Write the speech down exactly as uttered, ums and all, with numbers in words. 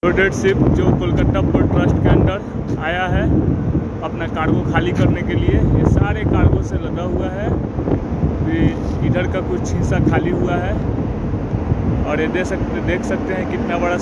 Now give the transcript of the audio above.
Loaded ship जो Kolkata port trust के under आया है अपना कार्गो खाली करने के लिए। ये सारे कार्गो से लदा हुआ है। इधर का कुछ हिस्सा खाली हुआ है और ये देख सकते देख सकते हैं कितना बड़ा